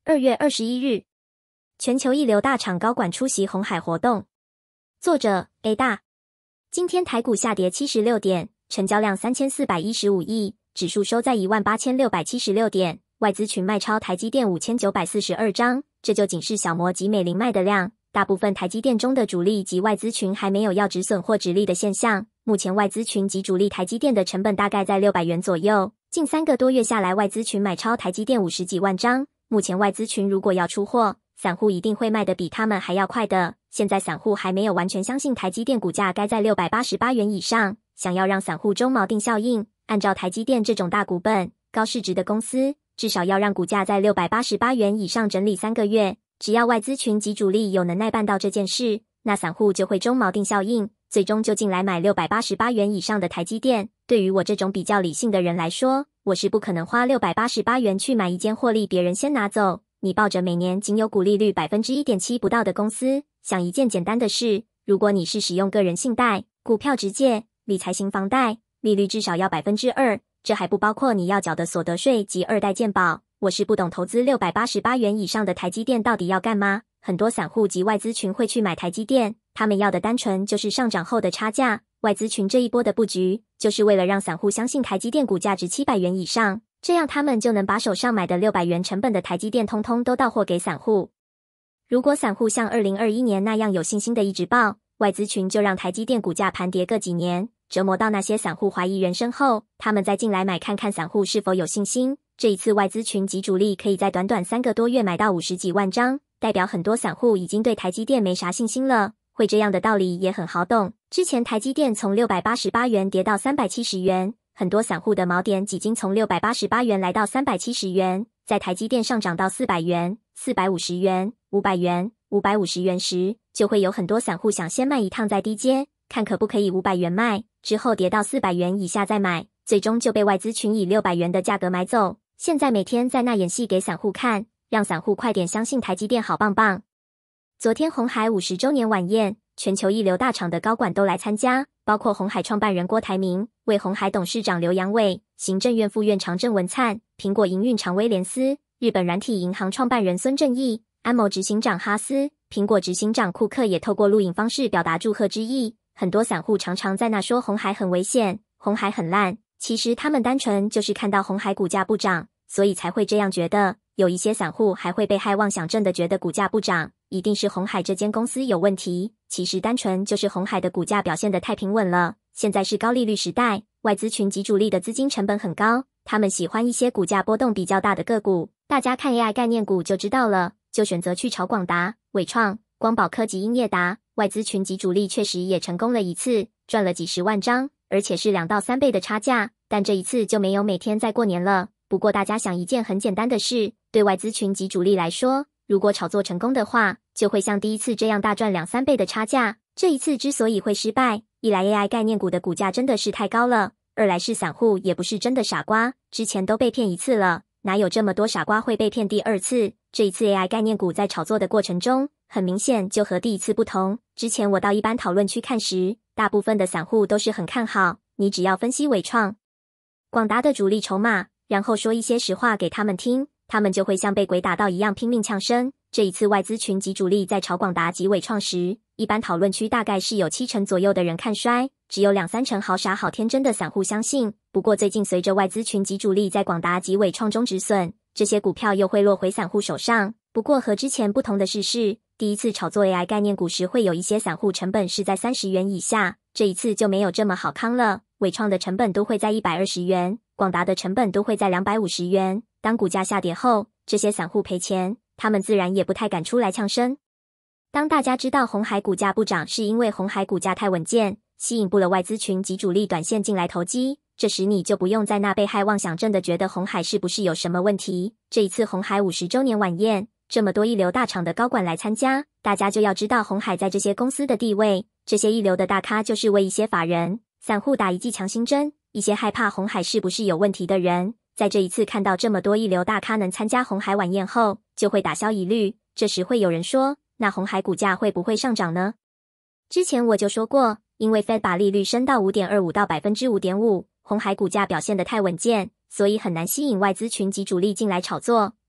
2月21日，全球一流大厂高管出席鸿海活动。作者 A 大。今天台股下跌76点，成交量3415亿，指数收在18676点，外资群卖超台积电5942张，这就仅是小摩及美林卖的量。大部分台积电中的主力及外资群还没有要止损或止利的现象。目前外资群及主力台积电的成本大概在600元左右。近3个多月下来，外资群买超台积电50几万张。目前外资群如果要出货，散户一定会卖得比他们还要快的。现在散户还没有完全相信台积电股价该在688元以上，想要让散户中锚定效应，按照台积电这种大股本、高市值的公司，至少要让股价在688元以上整理3个月。只要外资群及主力有能耐办到这件事，那散户就会中锚定效应，最终就进来买688元以上的台积电。对于我这种比较理性的人来说，我是不可能花688元去买一间获利别人先拿走。你抱着每年仅有股利率 1.7% 不到的公司，想一件简单的事，如果你是使用个人信贷、股票直借、理财型房贷，利率至少要 2%， 这还不包括你要缴的所得税及二代健保。我是不懂投资688元以上的台积电到底要干嘛。很多散户及外资群会去买台积电，他们要的单纯就是上涨后的差价。外资群这一波的布局，就是为了让散户相信台积电股价值700元以上，这样他们就能把手上买的600元成本的台积电通通都到货给散户。如果散户像2021年那样有信心的一直抱，外资群就让台积电股价盘跌个几年，折磨到那些散户怀疑人生后，他们再进来买看看散户是否有信心。这一次外资群及主力可以在短短3个多月买到50几万张，代表很多散户已经对台积电没啥信心了。会这样的道理也很好懂。之前台积电从688元跌到370元，很多散户的锚点几经从688元来到370元，在台积电上涨到400元、450元、500元、550元时，就会有很多散户想先卖一趟再低接，看可不可以500元卖，之后跌到400元以下再买，最终就被外资群以600元的价格买走。现在每天在那演戏给散户看，让散户快点相信台积电好棒棒。昨天鸿海50周年晚宴，全球一流大厂的高管都来参加，包括鸿海创办人郭台铭、为鸿海董事长刘扬伟、行政院副院长郑文灿、苹果营运长威廉斯、日本软体银行创办人孙正义、安谋执行长哈斯、苹果执行长库克也透过录影方式表达祝贺之意。很多散户常常在那说鸿海很危险，鸿海很烂，其实他们单纯就是看到鸿海股价不涨，所以才会这样觉得。有一些散户还会被害妄想症的觉得股价不涨一定是鸿海这间公司有问题，其实单纯就是鸿海的股价表现得太平稳了。现在是高利率时代，外资群及主力的资金成本很高，他们喜欢一些股价波动比较大的个股。大家看 AI 概念股就知道了，就选择去炒广达、伟创、光宝科及英业达。外资群及主力确实也成功了一次，赚了几十万张，而且是2到3倍的差价，但这一次就没有每天在过年了。不过大家想一件很简单的事，对外资群及主力来说，如果炒作成功的话，就会像第一次这样大赚2、3倍的差价。这一次之所以会失败，一来 AI 概念股的股价真的是太高了，二来是散户也不是真的傻瓜，之前都被骗一次了，哪有这么多傻瓜会被骗第2次？这一次 AI 概念股在炒作的过程中，很明显就和第一次不同。之前我到一般讨论区看时，大部分的散户都是很看好，你只要分析伟创、广达的主力筹码，然后说一些实话给他们听，他们就会像被鬼打到一样拼命呛声。这一次外资群及主力在炒广达及伟创时，一般讨论区大概是有70%左右的人看衰，只有2、3成好傻好天真的散户相信。不过最近随着外资群及主力在广达及伟创中止损，这些股票又会落回散户手上。不过和之前不同的是，第一次炒作 AI 概念股时会有一些散户成本是在30元以下，这一次就没有这么好康了。伟创的成本都会在120元，广达的成本都会在250元。当股价下跌后，这些散户赔钱，他们自然也不太敢出来呛声。当大家知道鸿海股价不涨是因为鸿海股价太稳健，吸引不了外资群及主力短线进来投机，这时你就不用在那被害妄想症的觉得鸿海是不是有什么问题。这一次鸿海50周年晚宴，这么多一流大厂的高管来参加，大家就要知道鸿海在这些公司的地位。这些一流的大咖就是为一些法人、散户打一剂强心针，一些害怕鸿海是不是有问题的人，在这一次看到这么多一流大咖能参加鸿海晚宴后，就会打消疑虑。这时会有人说，那鸿海股价会不会上涨呢？之前我就说过，因为 Fed 把利率升到 5.25 到 5.5%， 鸿海股价表现得太稳健，所以很难吸引外资群及主力进来炒作。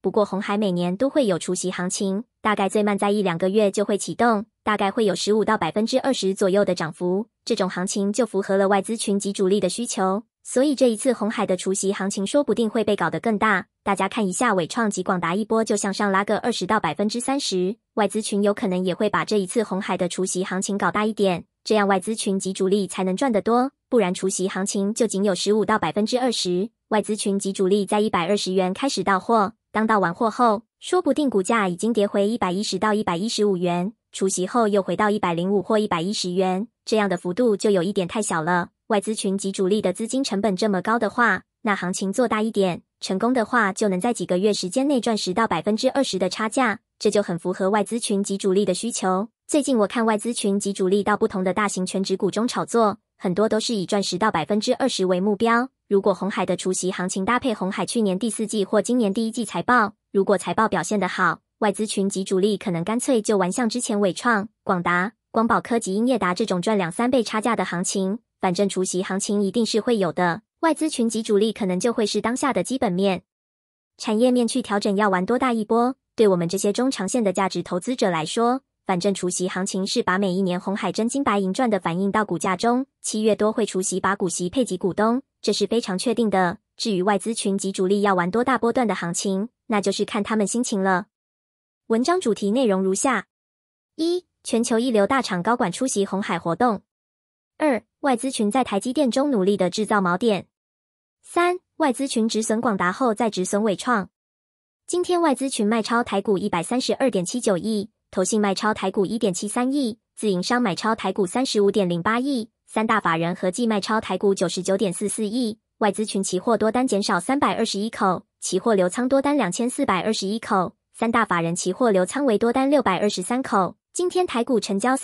不过鸿海每年都会有除息行情，大概最慢在1-2个月就会启动，大概会有15%到20%左右的涨幅。这种行情就符合了外资群及主力的需求，所以这一次鸿海的除息行情说不定会被搞得更大。大家看一下伟创及广达一波就向上拉个20%到30%，外资群有可能也会把这一次鸿海的除息行情搞大一点，这样外资群及主力才能赚得多，不然除息行情就仅有15%到20%，外资群及主力在120元开始到货，当到完货后，说不定股价已经跌回110到115元，除息后又回到105或110元，这样的幅度就有一点太小了。外资群及主力的资金成本这么高的话，那行情做大一点，成功的话就能在几个月时间内赚10%到20%的差价，这就很符合外资群及主力的需求。最近我看外资群及主力到不同的大型权值股中炒作，很多都是以赚10%到20%为目标。如果鸿海的除息行情搭配鸿海去年第4季或今年第1季财报，如果财报表现得好，外资群及主力可能干脆就玩像之前伟创、广达、光宝科及英业达这种赚2-3倍差价的行情，反正除息行情一定是会有的，外资群及主力可能就会是当下的基本面。产业面去调整要玩多大一波，对我们这些中长线的价值投资者来说，反正除息行情是把每一年鸿海真金白银赚的反映到股价中，7月多会除息把股息配给股东，这是非常确定的。至于外资群及主力要玩多大波段的行情，那就是看他们心情了。文章主题内容如下：1. 全球一流大厂高管出席鸿海活动。2. 外资群在台积电中努力的制造锚点。3. 外资群止损广达后再止损伟创。今天外资群卖超台股 132.79 亿，投信卖超台股 1.73 亿，自营商买超台股 35.08 亿，三大法人合计卖超台股 99.44 亿，外资群期货多单减少321口，期货流仓多单2421口，三大法人期货流仓为多单623口。今天台股成交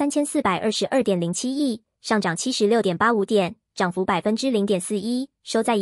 3422.07亿，上涨76.85点，涨幅 0.41%， 收在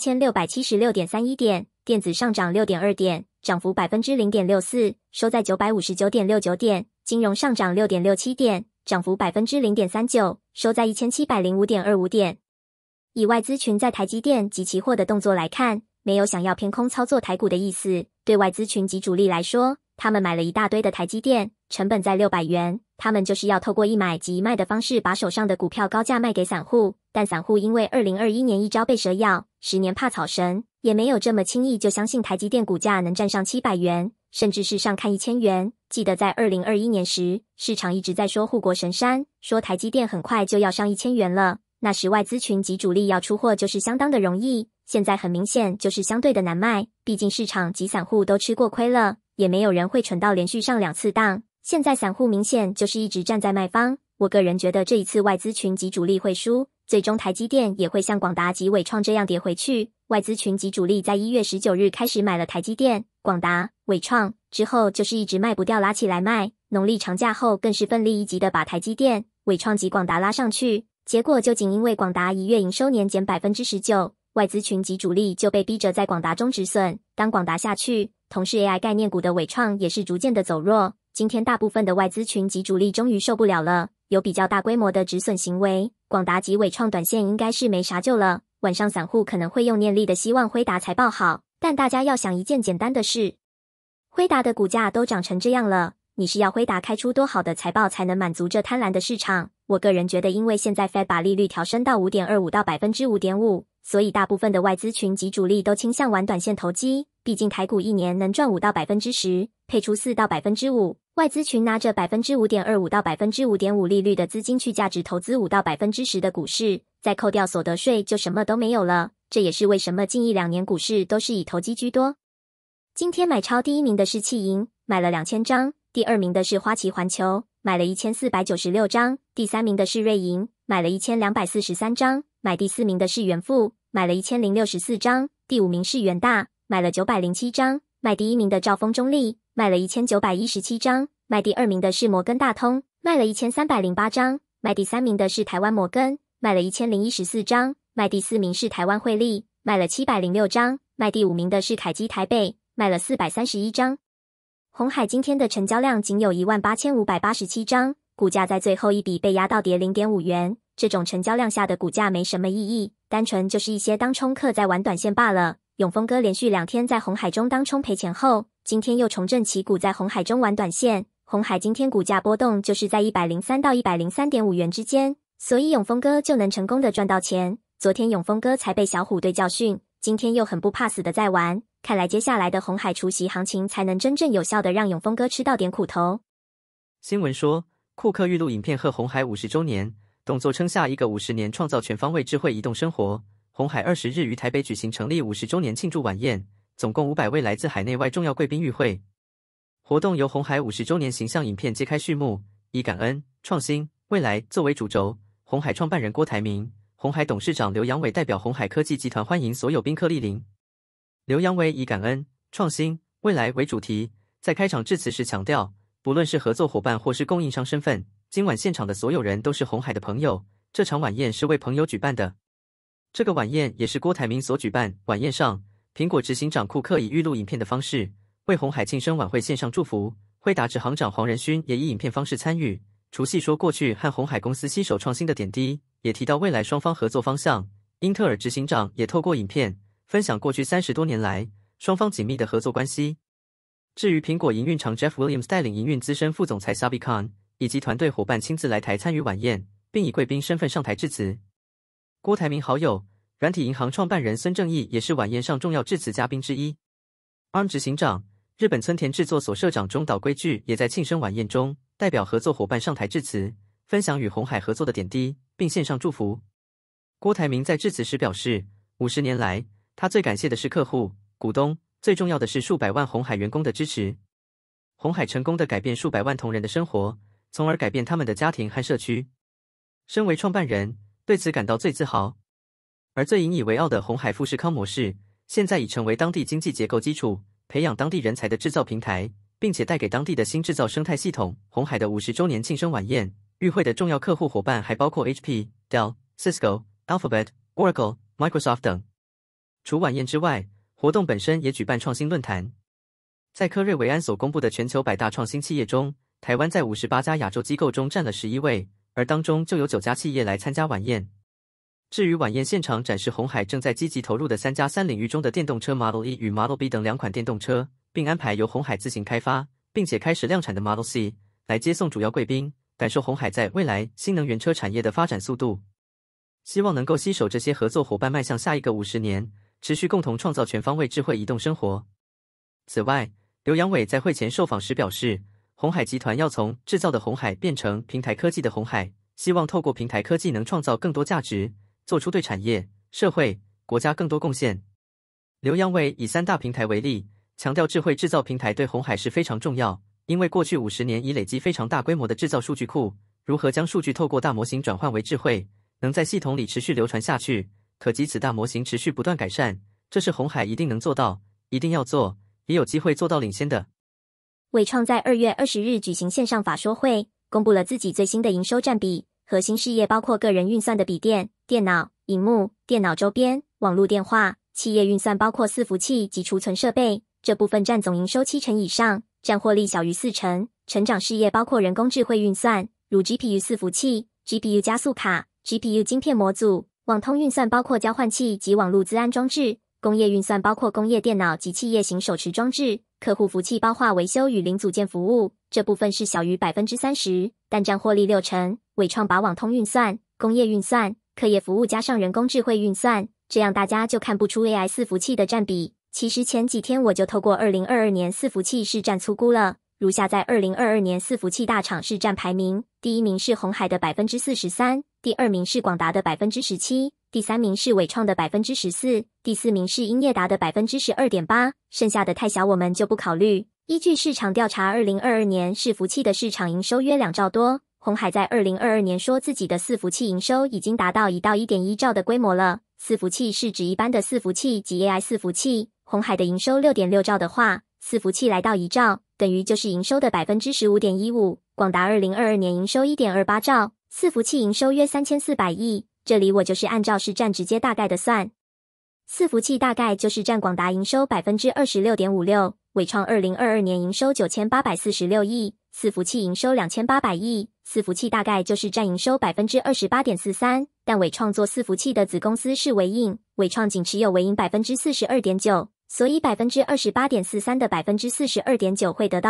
18676.31点，电子上涨6.2点，涨幅 0.64%， 收在959.69点，金融上涨6.67点，涨幅 0.39%， 收在1705.25点。以外资群在台积电及期货的动作来看，没有想要偏空操作台股的意思。对外资群及主力来说，他们买了一大堆的台积电，成本在600元，他们就是要透过一买即一卖的方式把手上的股票高价卖给散户。但散户因为2021年一朝被蛇咬，10年怕草绳，也没有这么轻易就相信台积电股价能站上700元，甚至是上看1000元。记得在2021年时，市场一直在说护国神山，说台积电很快就要上1000元了。那时外资群及主力要出货就是相当的容易，现在很明显就是相对的难卖，毕竟市场及散户都吃过亏了，也没有人会蠢到连续上2次当。现在散户明显就是一直站在卖方，我个人觉得这一次外资群及主力会输，最终台积电也会像广达及伟创这样跌回去。外资群及主力在1月19日开始买了台积电、广达、伟创，之后就是一直卖不掉拉起来卖，农历长假后更是奋力一击的把台积电、伟创及广达拉上去。结果就仅因为广达1月营收年减 19%， 外资群及主力就被逼着在广达中止损。当广达下去，同是 AI 概念股的伟创也是逐渐的走弱。今天大部分的外资群及主力终于受不了了，有比较大规模的止损行为，广达及伟创短线应该是没啥救了。晚上散户可能会用念力的希望辉达财报好，但大家要想一件简单的事，辉达的股价都涨成这样了，你是要辉达开出多好的财报才能满足这贪婪的市场？我个人觉得，因为现在 Fed 把利率调升到 5.25 到 5.5%， 所以大部分的外资群及主力都倾向玩短线投机。毕竟台股一年能赚5到 10%， 配出4到 5%， 外资群拿着 5.25% 到 5.5% 利率的资金去价值投资5到 10% 的股市，再扣掉所得税就什么都没有了。这也是为什么近1-2年股市都是以投机居多。今天买超第1名的是企银，买了2000张，第2名的是花旗环球，买了1496张，第3名的是瑞银，买了1243张，买第4名的是元富，买了1064张，第5名是元大，买了907张，卖第1名的兆丰中立，卖了1917张，卖第2名的是摩根大通，卖了1308张，卖第3名的是台湾摩根，卖了1014张，卖第4名是台湾汇利，卖了706张，卖第5名的是凯基台北，卖了431张。鸿海今天的成交量仅有18587张，股价在最后一笔被压到跌 0.5 元，这种成交量下的股价没什么意义，单纯就是一些当冲客在玩短线罢了。永丰哥连续2天在鸿海中当冲赔钱后， 今天又重振旗鼓，在红海中玩短线。红海今天股价波动就是在103到103.5元之间，所以永丰哥就能成功的赚到钱。昨天永丰哥才被小虎队教训，今天又很不怕死的在玩，看来接下来的红海除息行情才能真正有效的让永丰哥吃到点苦头。 新闻说，库克预录影片贺红海50周年，动作称下一个50年创造全方位智慧移动生活。红海20日于台北举行成立50周年庆祝晚宴，总共500位来自海内外重要贵宾与会。活动由红海50周年形象影片揭开序幕，以感恩、创新、未来作为主轴。红海创办人郭台铭、红海董事长刘扬伟代表红海科技集团欢迎所有宾客莅临。刘扬伟以感恩、创新、未来为主题，在开场致辞时强调，不论是合作伙伴或是供应商身份，今晚现场的所有人都是红海的朋友。这场晚宴是为朋友举办的。这个晚宴也是郭台铭所举办。晚宴上，苹果执行长库克以预录影片的方式为红海庆生晚会献上祝福，辉达执行长黄仁勋也以影片方式参与，除细说过去和红海公司携手创新的点滴，也提到未来双方合作方向。英特尔执行长也透过影片分享过去30多年来双方紧密的合作关系。至于苹果营运长 Jeff Williams 带领营运资深副总裁 Sabi Khan 以及团队伙伴亲自来台参与晚宴，并以贵宾身份上台致辞。郭台铭好友、软体银行创办人孙正义也是晚宴上重要致辞嘉宾之一。ARM 执行长、日本村田制作所社长中岛圭矩也在庆生晚宴中代表合作伙伴上台致辞，分享与红海合作的点滴，并献上祝福。郭台铭在致辞时表示，50年来，他最感谢的是客户、股东，最重要的是数百万红海员工的支持。红海成功的改变数百万同仁的生活，从而改变他们的家庭和社区。身为创办人，对此感到最自豪。而最引以为傲的红海富士康模式，现在已成为当地经济结构基础，培养当地人才的制造平台，并且带给当地的新制造生态系统。红海的50周年庆生晚宴，与会的重要客户伙伴还包括 HP、Dell、Cisco、Alphabet、Oracle、Microsoft 等。除晚宴之外，活动本身也举办创新论坛。在科瑞维安所公布的全球100大创新企业中，台湾在58家亚洲机构中占了11位，而当中就有9家企业来参加晚宴。至于晚宴现场展示红海正在积极投入的3加3领域中的电动车 Model E 与 Model B 等2款电动车，并安排由红海自行开发，并且开始量产的 Model C 来接送主要贵宾，感受红海在未来新能源车产业的发展速度。希望能够携手这些合作伙伴迈向下一个50年，持续共同创造全方位智慧移动生活。此外，刘扬伟在会前受访时表示，红海集团要从制造的红海变成平台科技的红海，希望透过平台科技能创造更多价值，做出对产业、社会、国家更多贡献。刘扬伟以3大平台为例，强调智慧制造平台对红海是非常重要，因为过去50年已累积非常大规模的制造数据库，如何将数据透过大模型转换为智慧，能在系统里持续流传下去，可及此大模型持续不断改善，这是红海一定能做到，一定要做，也有机会做到领先的。 伟创在2月20日举行线上法说会，公布了自己最新的营收占比。核心事业包括个人运算的笔电、电脑、萤幕、电脑周边、网络电话；企业运算包括伺服器及储存设备，这部分占总营收70%以上，占获利小于40%。成长事业包括人工智慧运算，如 GPU 伺服器、GPU 加速卡、GPU 晶片模组；网通运算包括交换器及网络资安装置；工业运算包括工业电脑及企业型手持装置；客户服务包括维修与零组件服务，这部分是小于30%，但占获利60%。伟创把网通运算、工业运算、客业服务加上人工智慧运算，这样大家就看不出 AI 伺服器的占比。其实前几天我就透过2022年伺服器市占粗估了，如下在2022年伺服器大厂市占排名，第1名是红海的43%，第2名是广达的17%，第3名是伟创的14%，第4名是英业达的12.8%，剩下的太小我们就不考虑。依据市场调查，2022年伺服器的市场营收约2兆多。红海在2022年说自己的伺服器营收已经达到1到1.1兆的规模了。伺服器是指一般的伺服器及 AI 伺服器。红海的营收6.6兆的话，伺服器来到1兆，等于就是营收的15.15%。广达2022年营收1.28兆，伺服器营收约3400亿。这里我就是按照市占直接大概的算，伺服器大概就是占广达营收26.56%，伟创2022年营收9846亿，伺服器营收2800亿。伺服器大概就是占营收28.43%，但伟创做伺服器的子公司是微影，伟创仅持有微影42.9%， 所以 28.43% 的 42.9% 会得到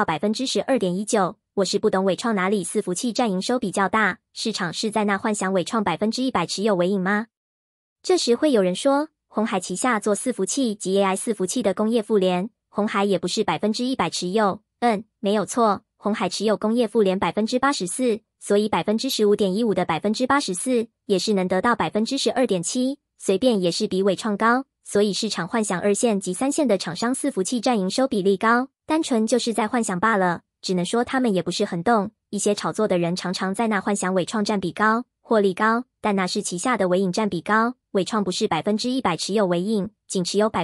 12.19%。我是不懂伟创哪里伺服器占营收比较大，市场是在那幻想伟创 100% 持有为赢吗？这时会有人说，鸿海旗下做伺服器及 AI 伺服器的工业富联，鸿海也不是 100% 持有。没有错，鸿海持有工业富联 84%， 所以 15.15% 的 84% 也是能得到 12.7%， 随便也是比伟创高。所以市场幻想二线及三线的厂商伺服器占营收比例高，单纯就是在幻想罢了。只能说他们也不是很动，一些炒作的人常常在那幻想伟创占比高，获利高，但那是旗下的伟影占比高。伟创不是 100% 持有伟影，仅持有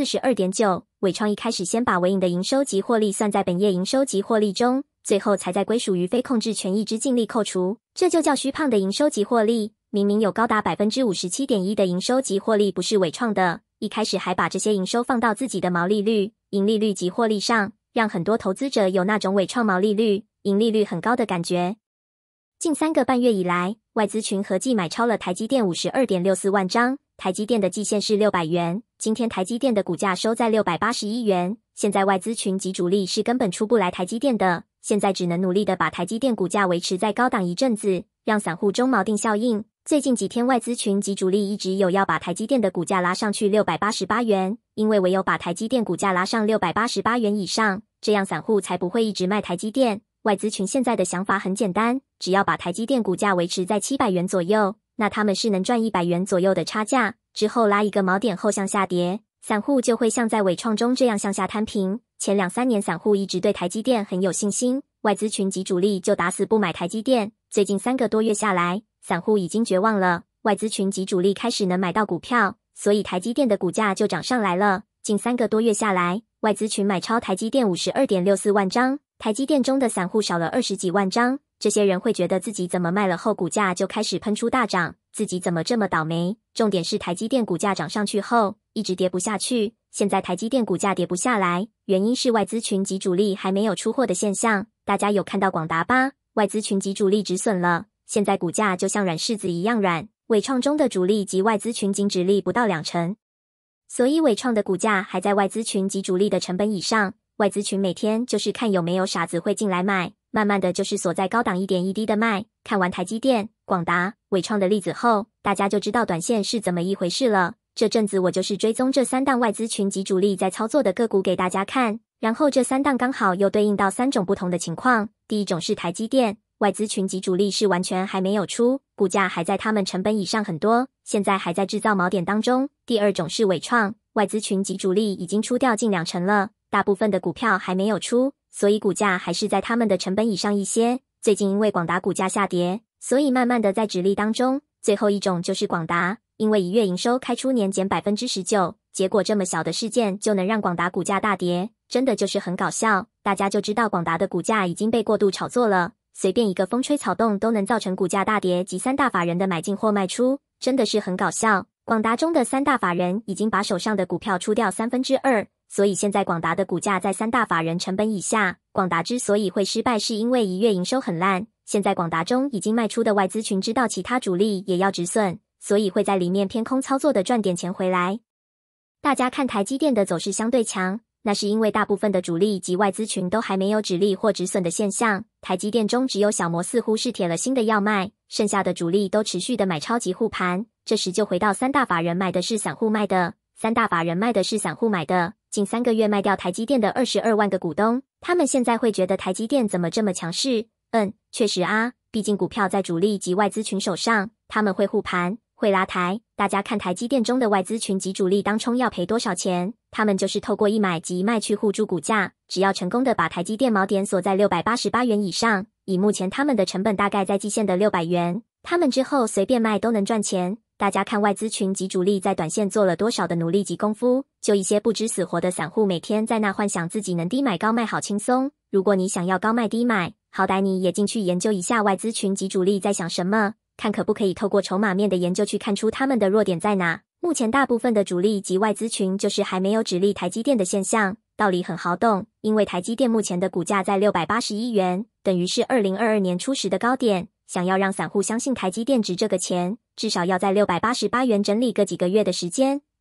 42.9%。伟创一开始先把伟影的营收及获利算在本业营收及获利中，最后才在归属于非控制权益之净利扣除，这就叫虚胖的营收及获利。明明有高达 57.1% 的营收及获利不是伟创的，一开始还把这些营收放到自己的毛利率、盈利率及获利上，让很多投资者有那种伟创毛利率、盈利率很高的感觉。近3个半月以来，外资群合计买超了台积电 52.64 万张，台积电的季线是600元，今天台积电的股价收在681元，现在外资群及主力是根本出不来台积电的，现在只能努力的把台积电股价维持在高档一阵子，让散户中锚定效应。最近几天外资群及主力一直有要把台积电的股价拉上去688元，因为唯有把台积电股价拉上688元以上，这样散户才不会一直卖台积电。外资群现在的想法很简单，只要把台积电股价维持在700元左右，那他们是能赚100元左右的差价，之后拉一个锚点后向下跌，散户就会像在伟创中这样向下摊平。前2-3年散户一直对台积电很有信心，外资群及主力就打死不买台积电，最近3个多月下来，散户已经绝望了，外资群及主力开始能买到股票，所以台积电的股价就涨上来了。近3个多月下来，外资群买超台积电 52.64 万张，台积电中的散户少了20几万张，这些人会觉得自己怎么卖了后股价就开始喷出大涨，自己怎么这么倒霉。重点是台积电股价涨上去后，一直跌不下去，现在台积电股价跌不下来，原因是外资群及主力还没有出货的现象。大家有看到广达吧？外资群及主力止损了，现在股价就像软柿子一样软。伟创中的主力及外资群净值利不到2成，所以伟创的股价还在外资群及主力的成本以上。外资群每天就是看有没有傻子会进来买，慢慢的就是锁在高档一点一滴的卖。看完台积电、广达、伟创的例子后，大家就知道短线是怎么一回事了。这阵子我就是追踪这3档外资群及主力在操作的个股给大家看，然后这3档刚好又对应到3种不同的情况。第一种是台积电，外资群及主力是完全还没有出，股价还在他们成本以上很多，现在还在制造锚点当中。第二种是伟创，外资群及主力已经出掉近2成了，大部分的股票还没有出，所以股价还是在他们的成本以上一些。最近因为广达股价下跌，所以慢慢的在止利当中。最后一种就是广达，因为1月营收开出年减 19%， 结果这么小的事件就能让广达股价大跌，真的就是很搞笑。大家就知道广达的股价已经被过度炒作了，随便一个风吹草动都能造成股价大跌及3大法人的买进或卖出，真的是很搞笑。广达中的3大法人已经把手上的股票出掉2/3，所以现在广达的股价在3大法人成本以下。广达之所以会失败，是因为1月营收很烂，现在广达中已经卖出的外资群知道其他主力也要止损，所以会在里面偏空操作的赚点钱回来。大家看台积电的走势相对强，那是因为大部分的主力及外资群都还没有止利或止损的现象，台积电中只有小摩似乎是铁了心的要卖，剩下的主力都持续的买超及护盘。这时就回到3大法人买的是散户卖的，3大法人卖的是散户买的，近3个月卖掉台积电的22万个股东，他们现在会觉得台积电怎么这么强势？确实啊，毕竟股票在主力及外资群手上，他们会护盘，会拉抬。大家看台积电中的外资群及主力当冲要赔多少钱，他们就是透过一买及一卖去护住股价，只要成功的把台积电锚点锁在688元以上，以目前他们的成本大概在季线的600元，他们之后随便卖都能赚钱。大家看外资群及主力在短线做了多少的努力及功夫，就一些不知死活的散户每天在那幻想自己能低买高卖好轻松。如果你想要高卖低买，好歹你也进去研究一下外资群及主力在想什么，看可不可以透过筹码面的研究去看出他们的弱点在哪。目前大部分的主力及外资群就是还没有止利台积电的现象，道理很好懂，因为台积电目前的股价在681元，等于是2022年初时的高点，想要让散户相信台积电值这个钱，至少要在688元整理个几个月的时间，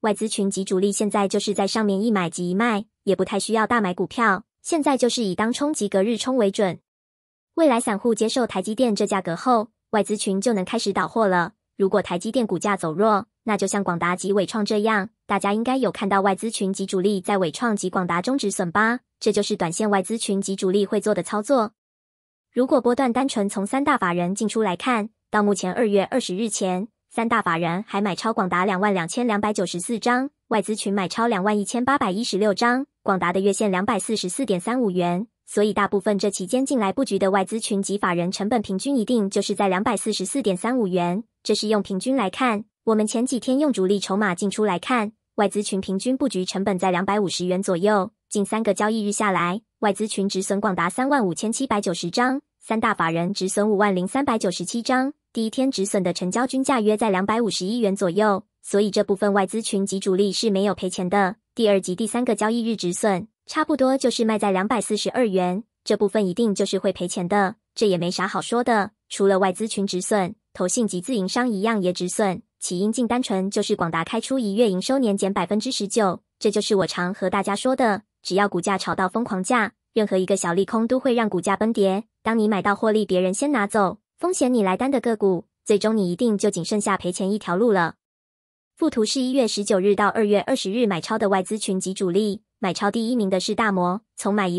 外资群及主力现在就是在上面一买即一卖，也不太需要大买股票，现在就是以当冲及隔日冲为准。未来散户接受台积电这价格后，外资群就能开始倒货了。如果台积电股价走弱，那就像广达及伟创这样，大家应该有看到外资群及主力在伟创及广达中止损吧？这就是短线外资群及主力会做的操作。如果波段单纯从三大法人进出来看，到目前2月20日前，三大法人还买超广达22294张，外资群买超21816张，广达的月线244.35元。所以大部分这期间进来布局的外资群及法人成本平均一定就是在244.35元，这是用平均来看。我们前几天用主力筹码进出来看，外资群平均布局成本在250元左右，近3个交易日下来，外资群止损广达35790张，三大法人止损50397张，第一天止损的成交均价约在251元左右，所以这部分外资群及主力是没有赔钱的。第二及第三个交易日止损差不多就是卖在242元，这部分一定就是会赔钱的，这也没啥好说的。除了外资群止损，投信及自营商一样也止损，起因竟单纯就是广达开出1月营收年减 19%， 这就是我常和大家说的，只要股价炒到疯狂价，任何一个小利空都会让股价崩跌。当你买到获利别人先拿走，风险你来担的个股，最终你一定就仅剩下赔钱一条路了。附图是1月19日到2月20日买超的外资群及主力，买超第一名的是大摩，从买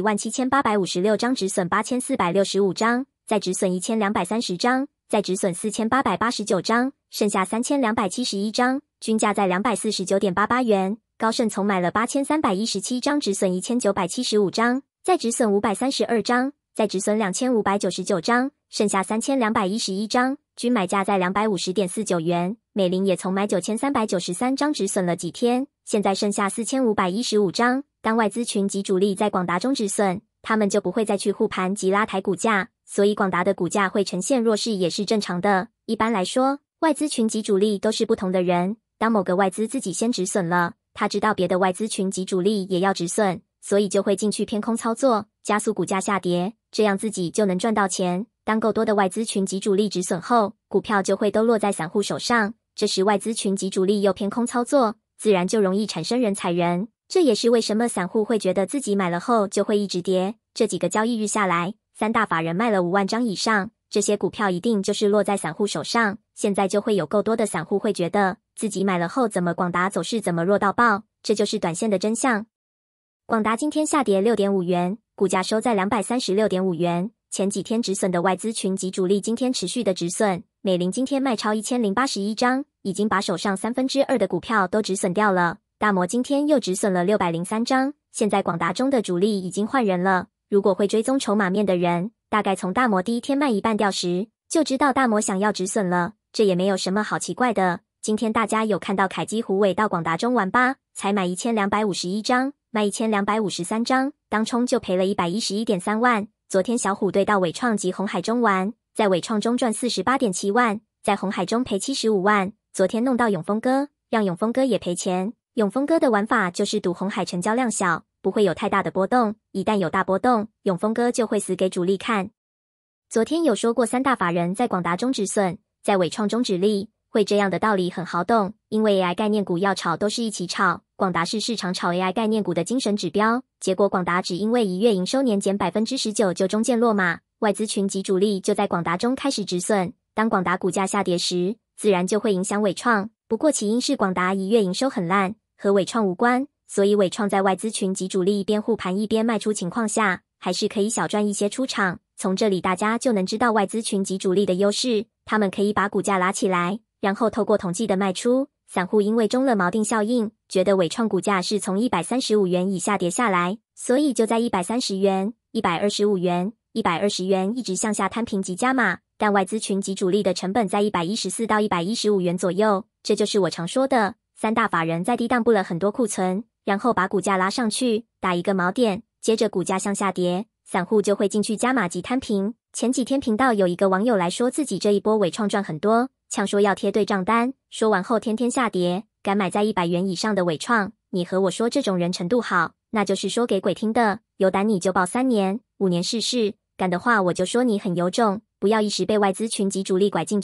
17856张止损8465张，再止损1230张，再止损4889张，剩下3271张，均价在249.88元。高盛从买了8317张止损1975张，再止损532张，再止损2599张，剩下3211张，均买价在250.49元。美林也从买9393张止损了几天，现在剩下4515张。当外资群及主力在广达中止损，他们就不会再去护盘及拉抬股价，所以广达的股价会呈现弱势也是正常的。一般来说，外资群及主力都是不同的人，当某个外资自己先止损了，他知道别的外资群及主力也要止损，所以就会进去偏空操作，加速股价下跌，这样自己就能赚到钱。当够多的外资群及主力止损后，股票就会都落在散户手上，这时外资群及主力又偏空操作，自然就容易产生人踩人。这也是为什么散户会觉得自己买了后就会一直跌。这几个交易日下来，三大法人卖了5万张以上，这些股票一定就是落在散户手上，现在就会有够多的散户会觉得自己买了后怎么广达走势怎么弱到爆，这就是短线的真相。广达今天下跌 6.5 元，股价收在 236.5 元。前几天止损的外资群及主力今天持续的止损，美林今天卖超1081张，已经把手上2/3的股票都止损掉了。大摩今天又止损了603张，现在广达中的主力已经换人了。如果会追踪筹码面的人，大概从大摩第一天卖一半掉时，就知道大摩想要止损了，这也没有什么好奇怪的。今天大家有看到凯基虎尾到广达中玩吧？才买1251张，卖1253张，当冲就赔了111.3万。昨天小虎队到伟创及鸿海中玩，在伟创中赚48.7万，在鸿海中赔75万。昨天弄到永丰哥，让永丰哥也赔钱。永丰哥的玩法就是赌鸿海成交量小，不会有太大的波动，一旦有大波动，永丰哥就会死给主力看。昨天有说过三大法人在广达中止损，在伟创中止利，会这样的道理很好懂，因为 AI 概念股要炒都是一起炒，广达是市场炒 AI 概念股的精神指标，结果广达只因为1月营收年减 19% 就中箭落马，外资群及主力就在广达中开始止损，当广达股价下跌时，自然就会影响伟创。不过起因是广达1月营收很烂，和伟创无关，所以伟创在外资群及主力一边护盘一边卖出情况下，还是可以小赚一些出场。从这里大家就能知道外资群及主力的优势，他们可以把股价拉起来，然后透过统计的卖出。散户因为中了锚定效应，觉得伟创股价是从135元以下跌下来，所以就在130元、125元、120元一直向下摊平及加码，但外资群及主力的成本在114到115元左右，这就是我常说的，三大法人在低档布了很多库存，然后把股价拉上去，打一个锚点，接着股价向下跌，散户就会进去加码及摊平。前几天频道有一个网友来说自己这一波伟创赚很多，呛说要贴对账单，说完后天天下跌，敢买在100元以上的伟创，你和我说这种人程度好，那就是说给鬼听的，有胆你就抱3年、5年试试，敢的话我就说你很有种，不要一时被外资群及主力拐进去，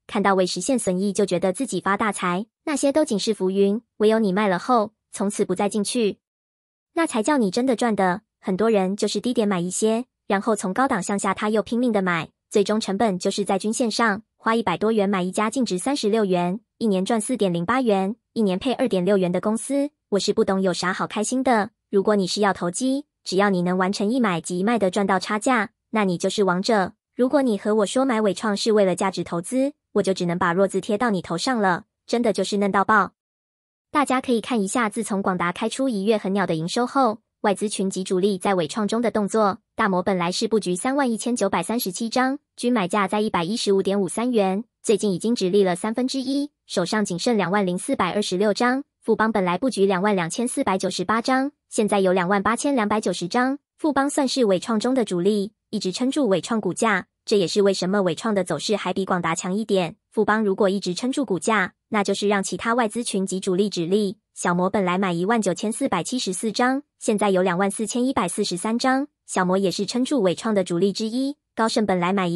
看到未实现损益就觉得自己发大财，那些都仅是浮云，唯有你卖了后，从此不再进去，那才叫你真的赚的。很多人就是低点买一些，然后从高档向下他又拼命的买，最终成本就是在均线上，花100多元买一家净值36元，一年赚4.08元，一年配2.6元的公司，我是不懂有啥好开心的。如果你是要投机，只要你能完成一买即一卖的赚到差价，那你就是王者。如果你和我说买伟创是为了价值投资，我就只能把弱字贴到你头上了，真的就是嫩到爆。大家可以看一下，自从广达开出1月很鸟的营收后，外资群及主力在伟创中的动作。大摩本来是布局31937张，均买价在115.53元，最近已经直立了1/3，手上仅剩20426张。富邦本来布局22498张，现在有28290张。富邦算是伟创中的主力，一直撑住伟创股价，这也是为什么伟创的走势还比广达强一点。富邦如果一直撑住股价，那就是让其他外资群及主力止力。小摩本来买19474张，现在有24143张。小摩也是撑住伟创的主力之一。高盛本来买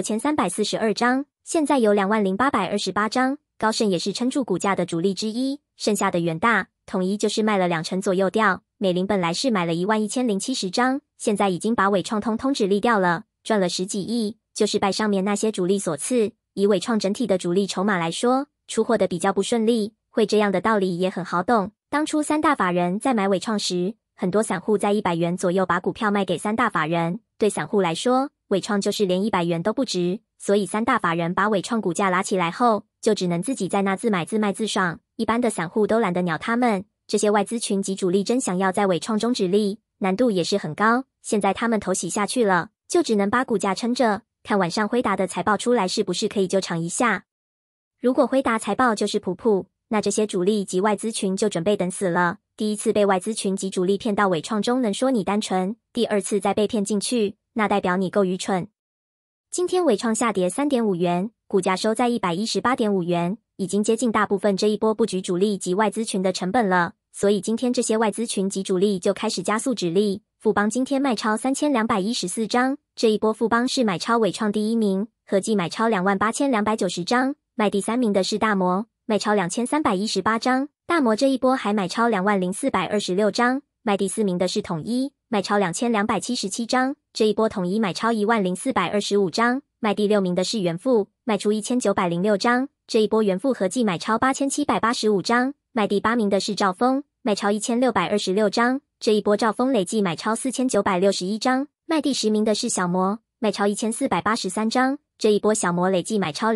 16342张，现在有20828张。高盛也是撑住股价的主力之一。剩下的远大、统一就是卖了2成左右掉。美林本来是买了11070张，现在已经把伟创通通止力掉了，赚了10几亿，就是拜上面那些主力所赐。以伟创整体的主力筹码来说，出货的比较不顺利，会这样的道理也很好懂。当初3大法人在买伟创时，很多散户在100元左右把股票卖给3大法人，对散户来说，伟创就是连100元都不值，所以3大法人把伟创股价拉起来后，就只能自己在那自买自卖自爽，一般的散户都懒得鸟他们。这些外资群及主力真想要在伟创中止力，难度也是很高。现在他们头洗下去了，就只能把股价撑着，看晚上辉达的财报出来是不是可以救场一下。如果辉达财报就是普普，那这些主力及外资群就准备等死了。第一次被外资群及主力骗到伟创中，能说你单纯；第二次再被骗进去，那代表你够愚蠢。今天伟创下跌3.5元，股价收在118.5元，已经接近大部分这一波布局主力及外资群的成本了，所以今天这些外资群及主力就开始加速止力。富邦今天卖超3214张，这一波富邦是买超伟创第一名，合计买超28290张，卖第3名的是大摩，卖超2318张。大摩这一波还买超20426张，卖第4名的是统一，卖超2277张。这一波统一买超10425张，卖第6名的是元富，卖出1906张。这一波元富合计买超8785张，卖第8名的是兆丰，卖超1626张。这一波兆丰累计买超4961张，卖第10名的是小摩，卖超1483张。这一波小摩累计买超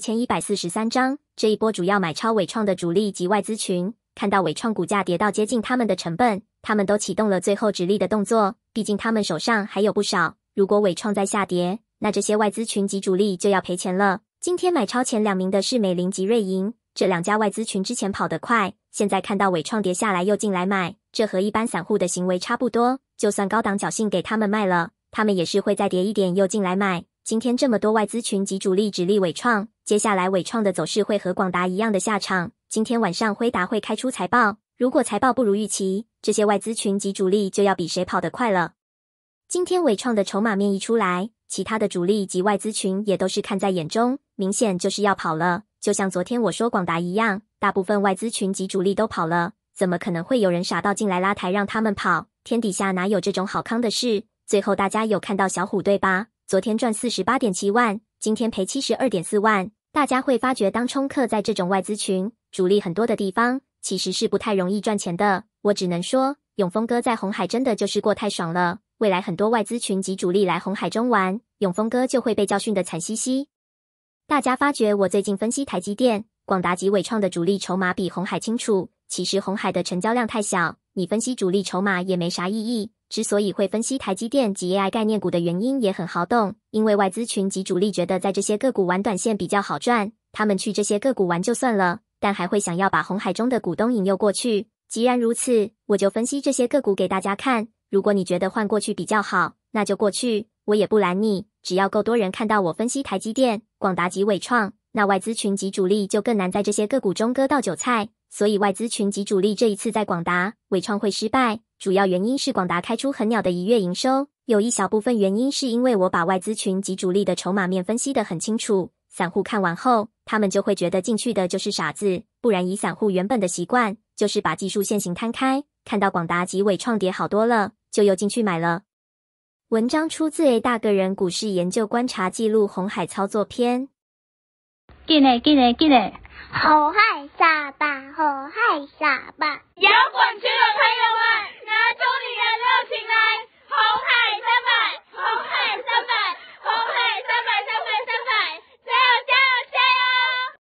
24143张。这一波主要买超伟创的主力及外资群，看到伟创股价跌到接近他们的成本，他们都启动了最后止力的动作，毕竟他们手上还有不少。如果伟创再下跌，那这些外资群及主力就要赔钱了。今天买超前2名的是美林及瑞银，这2家外资群之前跑得快，现在看到伟创跌下来又进来买，这和一般散户的行为差不多。就算高档侥幸给他们卖了，他们也是会再跌一点又进来买。今天这么多外资群及主力止力伟创，接下来伟创的走势会和广达一样的下场。今天晚上辉达会开出财报，如果财报不如预期，这些外资群及主力就要比谁跑得快了。今天伟创的筹码面一出来，其他的主力及外资群也都是看在眼中，明显就是要跑了。就像昨天我说广达一样，大部分外资群及主力都跑了，怎么可能会有人傻到进来拉抬让他们跑？天底下哪有这种好康的事？最后大家有看到小虎队吧？昨天赚48.7万，今天赔72.4万。大家会发觉，当冲客在这种外资群主力很多的地方，其实是不太容易赚钱的。我只能说，永丰哥在红海真的就是过太爽了。未来很多外资群及主力来红海中玩，永丰哥就会被教训得惨兮兮。大家发觉我最近分析台积电、广达及伟创的主力筹码比红海清楚，其实红海的成交量太小，你分析主力筹码也没啥意义。之所以会分析台积电及 AI 概念股的原因也很好懂，因为外资群及主力觉得在这些个股玩短线比较好赚，他们去这些个股玩就算了，但还会想要把红海中的股东引诱过去。既然如此，我就分析这些个股给大家看。如果你觉得换过去比较好，那就过去，我也不拦你。只要够多人看到我分析台积电、广达及伟创，那外资群及主力就更难在这些个股中割到韭菜。所以外资群及主力这一次在广达、伟创会失败，主要原因是广达开出很鸟的1月营收，有一小部分原因是因为我把外资群及主力的筹码面分析得很清楚，散户看完后， 他们就会觉得进去的就是傻子，不然以散户原本的习惯，就是把技术线型摊开，看到广达及伟创跌好多了，就又进去买了。文章出自 A 大个人股市研究观察记录红海操作篇。 紧嘞，红海沙巴，红海沙巴，摇滚区。